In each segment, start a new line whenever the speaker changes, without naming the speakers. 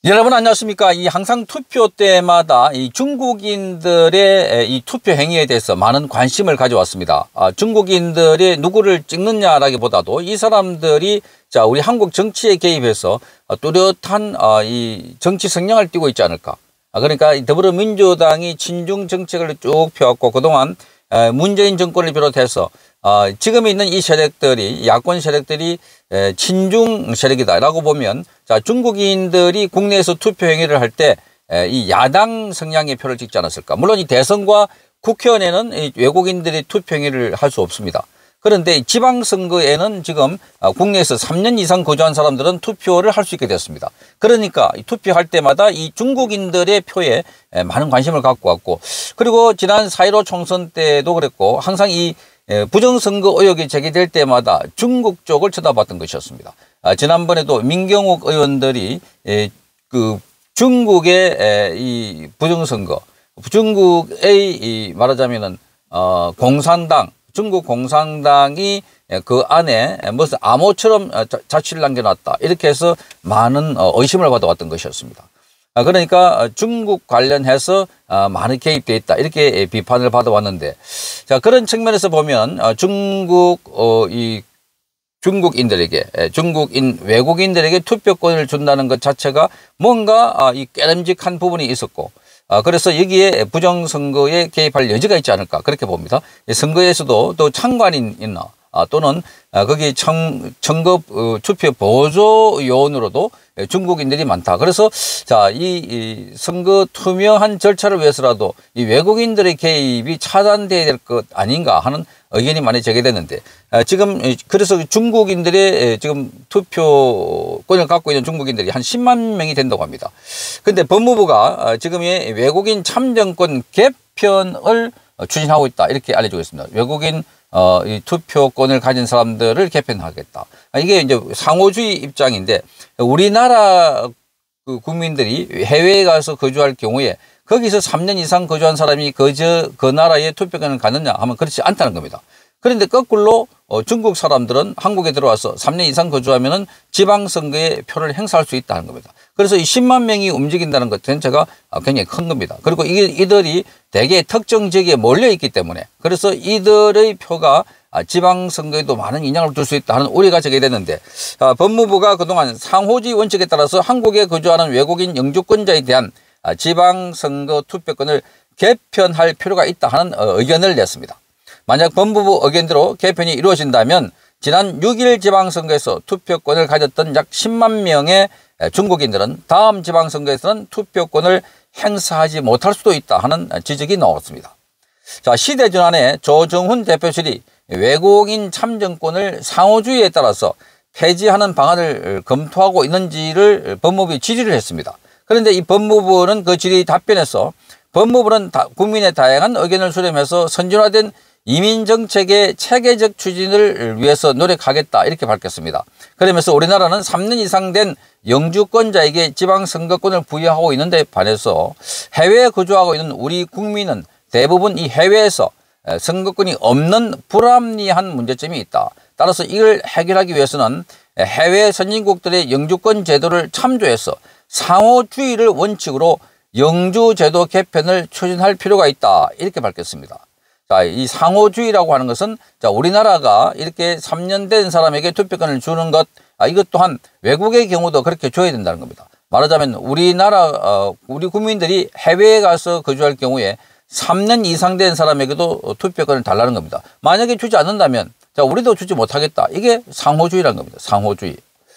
여러분 안녕하십니까? 항상 투표 때마다 이 중국인들의 이 투표 행위에 대해서 많은 관심을 가져왔습니다. 중국인들이 누구를 찍느냐라기보다도 이 사람들이 우리 한국 정치에 개입해서 뚜렷한 이 정치 성향을 띠고 있지 않을까? 그러니까 더불어민주당이 친중 정책을 쭉 펴왔고 그동안 문재인 정권을 비롯해서 지금 있는 이 세력들이 야권 세력들이 친중 세력이다라고 보면 중국인들이 국내에서 투표 행위를 할 때 이 야당 성향의 표를 찍지 않았을까. 물론 이 대선과 국회의원에는 이 외국인들이 투표 행위를 할 수 없습니다. 그런데 지방선거에는 지금 국내에서 3년 이상 거주한 사람들은 투표를 할 수 있게 됐습니다. 그러니까 투표할 때마다 이 중국인들의 표에 많은 관심을 갖고 왔고, 그리고 지난 4.15 총선 때도 그랬고 항상 이 부정선거 의혹이 제기될 때마다 중국 쪽을 쳐다봤던 것이었습니다. 지난번에도 민경욱 의원들이 그 중국의 이 부정선거, 중국의 이 말하자면은 공산당, 중국 공산당이 그 안에 무슨 암호처럼 자취를 남겨놨다, 이렇게 해서 많은 의심을 받아왔던 것이었습니다. 그러니까 중국 관련해서 많이 개입되어 있다, 이렇게 비판을 받아왔는데, 그런 측면에서 보면 중국인들에게, 중국인 외국인들에게 투표권을 준다는 것 자체가 뭔가 이 깨름직한 부분이 있었고, 그래서 여기에 부정선거에 개입할 여지가 있지 않을까, 그렇게 봅니다. 선거에서도 또 참관인 있나, 또는 거기 청급 투표 보조 요원으로도 중국인들이 많다. 그래서 이 선거 투명한 절차를 위해서라도 이 외국인들의 개입이 차단돼야 될 것 아닌가 하는 의견이 많이 제기됐는데, 지금 그래서 중국인들의 지금 투표권을 갖고 있는 중국인들이 한 10만 명이 된다고 합니다. 그런데 법무부가 지금 외국인 참정권 개편을 추진하고 있다, 이렇게 알려주고 있습니다. 외국인 이 투표권을 가진 사람들을 개편하겠다. 이게 이제 상호주의 입장인데, 우리나라 그 국민들이 해외에 가서 거주할 경우에 거기서 3년 이상 거주한 사람이 그 나라에 투표권을 갖느냐 하면 그렇지 않다는 겁니다. 그런데 거꾸로 중국 사람들은 한국에 들어와서 3년 이상 거주하면은 지방선거에 표를 행사할 수 있다는 겁니다. 그래서 이 10만 명이 움직인다는 것 전체가 굉장히 큰 겁니다. 그리고 이들이 대개 특정 지역에 몰려 있기 때문에, 그래서 이들의 표가 지방선거에도 많은 영향을 줄 수 있다 하는 우려가 제기됐는데, 법무부가 그동안 상호주의 원칙에 따라서 한국에 거주하는 외국인 영주권자에 대한 지방선거 투표권을 개편할 필요가 있다 하는 의견을 냈습니다. 만약 법무부 의견대로 개편이 이루어진다면 지난 6일 지방선거에서 투표권을 가졌던 약 10만 명의 중국인들은 다음 지방선거에서는 투표권을 행사하지 못할 수도 있다 하는 지적이 나왔습니다. 시대전환의 조정훈 대표실이 외국인 참정권을 상호주의에 따라서 폐지하는 방안을 검토하고 있는지를 법무부에 질의를 했습니다. 그런데 이 법무부는 그 질의 답변에서 법무부는 국민의 다양한 의견을 수렴해서 선진화된 이민정책의 체계적 추진을 위해서 노력하겠다, 이렇게 밝혔습니다. 그러면서 우리나라는 3년 이상 된 영주권자에게 지방선거권을 부여하고 있는데 반해서 해외에 거주하고 있는 우리 국민은 대부분 이 해외에서 선거권이 없는 불합리한 문제점이 있다. 따라서 이걸 해결하기 위해서는 해외 선진국들의 영주권 제도를 참조해서 상호주의를 원칙으로 영주제도 개편을 추진할 필요가 있다, 이렇게 밝혔습니다. 이 상호주의라고 하는 것은 우리나라가 이렇게 3년 된 사람에게 투표권을 주는 것, 이것 또한 외국의 경우도 그렇게 줘야 된다는 겁니다. 말하자면 우리 국민들이 해외에 가서 거주할 경우에 3년 이상 된 사람에게도 투표권을 달라는 겁니다. 만약에 주지 않는다면 우리도 주지 못하겠다, 이게 상호주의라는 겁니다. 상호주의.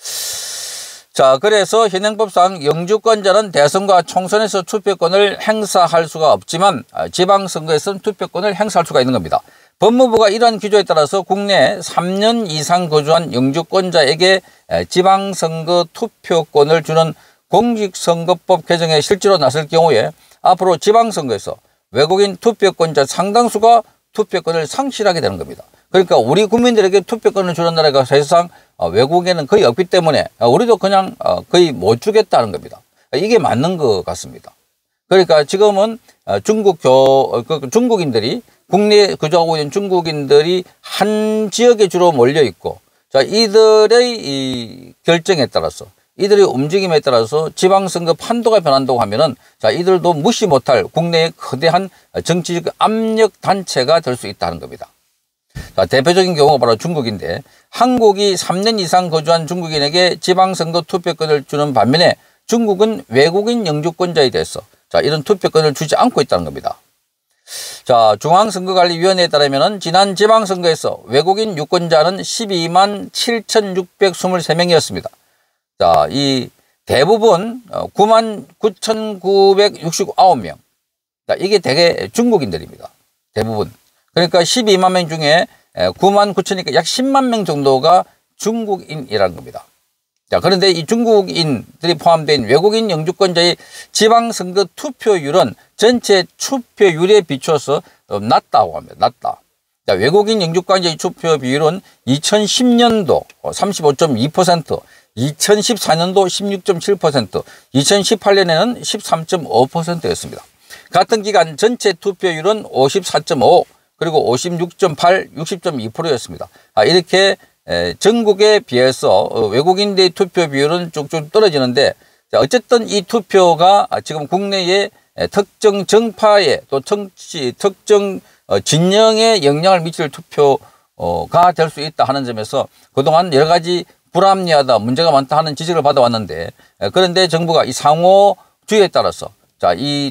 그래서 현행법상 영주권자는 대선과 총선에서 투표권을 행사할 수가 없지만 지방선거에서는 투표권을 행사할 수가 있는 겁니다. 법무부가 이러한 기조에 따라서 국내 3년 이상 거주한 영주권자에게 지방선거 투표권을 주는 공직선거법 개정에 실제로 나설 경우에 앞으로 지방선거에서 외국인 투표권자 상당수가 투표권을 상실하게 되는 겁니다. 그러니까 우리 국민들에게 투표권을 주는 나라가 사실상 외국에는 거의 없기 때문에 우리도 그냥 거의 못 주겠다는 겁니다. 이게 맞는 것 같습니다. 그러니까 지금은 중국인들이, 국내에 거주하고 있는 중국인들이 한 지역에 주로 몰려 있고, 이들의 이 결정에 따라서 이들의 움직임에 따라서 지방선거 판도가 변한다고 하면은 자, 이들도 무시 못할 국내의 거대한 정치적 압력 단체가 될 수 있다는 겁니다. 자, 대표적인 경우가 바로 중국인데 한국이 3년 이상 거주한 중국인에게 지방선거 투표권을 주는 반면에 중국은 외국인 영주권자에 대해서 자, 이런 투표권을 주지 않고 있다는 겁니다. 자, 중앙선거관리위원회에 따르면 지난 지방선거에서 외국인 유권자는 12만 7,623명이었습니다. 자, 이 대부분 9만 9,969명. 자, 이게 대개 중국인들입니다. 대부분. 그러니까 12만 명 중에 9만 9천이니까 약 10만 명 정도가 중국인이라는 겁니다. 자, 그런데 이 중국인들이 포함된 외국인 영주권자의 지방선거 투표율은 전체 투표율에 비춰서 낮다고 합니다. 낮다. 자, 외국인 영주권자의 투표 비율은 2010년도 35.2%, 2014년도 16.7%, 2018년에는 13.5%였습니다. 같은 기간 전체 투표율은 54.5, 그리고 56.8, 60.2%였습니다. 이렇게 전국에 비해서 외국인들의 투표 비율은 쭉쭉 떨어지는데, 자, 어쨌든 이 투표가 지금 국내의 특정 정파에 또 특정 진영에 영향을 미칠 투표가 될 수 있다 하는 점에서 그동안 여러 가지 불합리하다, 문제가 많다 하는 지적을 받아왔는데, 그런데 정부가 이 상호주의에 따라서 자, 이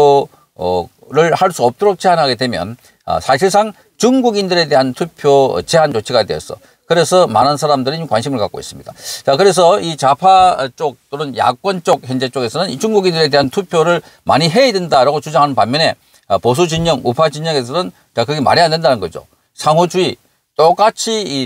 투표를 할 수 없도록 제한하게 되면 사실상 중국인들에 대한 투표 제한 조치가 되어서 그래서 많은 사람들이 관심을 갖고 있습니다. 자, 그래서 이 좌파 쪽 또는 야권 쪽 현재 쪽에서는 이 중국인들에 대한 투표를 많이 해야 된다라고 주장하는 반면에 보수 진영, 우파 진영에서는 자, 그게 말이 안 된다는 거죠. 상호주의 똑같이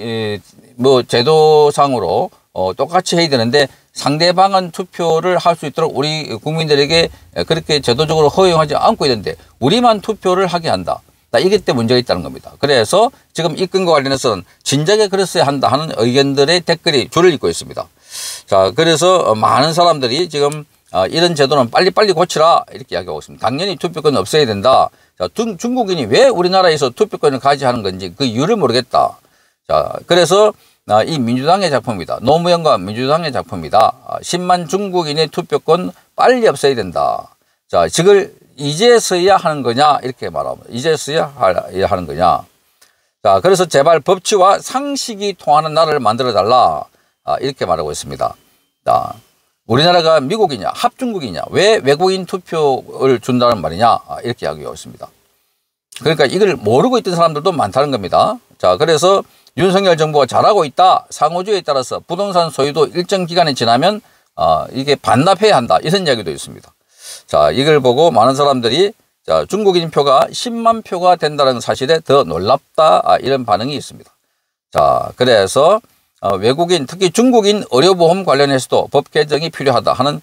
뭐 제도상으로 똑같이 해야 되는데 상대방은 투표를 할 수 있도록 우리 국민들에게 그렇게 제도적으로 허용하지 않고 있는데 우리만 투표를 하게 한다. 이게 때 문제가 있다는 겁니다. 그래서 지금 이 건과 관련해서는 진작에 그랬어야 한다 하는 의견들의 댓글이 줄을 잇고 있습니다. 자, 그래서 많은 사람들이 지금 이런 제도는 빨리빨리 고치라 이렇게 이야기하고 있습니다. 당연히 투표권 없애야 된다. 자, 중국인이 왜 우리나라에서 투표권을 가지하는 건지 그 이유를 모르겠다. 자, 그래서 이 민주당의 작품입니다. 노무현과 민주당의 작품입니다. 10만 중국인의 투표권 빨리 없애야 된다. 자, 이걸 이제서야 하는 거냐 이렇게 말합니다. 이제서야 하는 거냐. 자, 그래서 제발 법치와 상식이 통하는 나라를 만들어 달라 이렇게 말하고 있습니다. 자, 우리나라가 미국이냐 합중국이냐 왜 외국인 투표를 준다는 말이냐 이렇게 이야기하고 있습니다. 그러니까 이걸 모르고 있던 사람들도 많다는 겁니다. 자, 그래서 윤석열 정부가 잘하고 있다. 상호주의에 따라서 부동산 소유도 일정 기간이 지나면 이게 반납해야 한다. 이런 이야기도 있습니다. 자, 이걸 보고 많은 사람들이 자, 중국인 표가 10만 표가 된다는 사실에 더 놀랍다. 이런 반응이 있습니다. 자, 그래서 외국인 특히 중국인 의료보험 관련해서도 법 개정이 필요하다 하는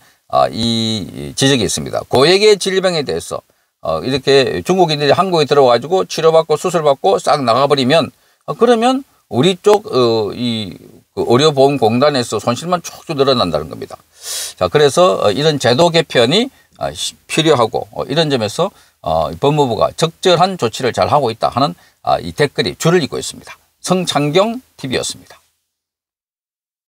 이 지적이 있습니다. 고액의 질병에 대해서 이렇게 중국인들이 한국에 들어와가지고 치료받고 수술받고 싹 나가버리면 그러면 우리 쪽 이 의료보험공단에서 손실만 쭉쭉 늘어난다는 겁니다. 자, 그래서 이런 제도 개편이 필요하고 이런 점에서 법무부가 적절한 조치를 잘 하고 있다 하는 이 댓글이 줄을 잇고 있습니다. 성창경 TV였습니다.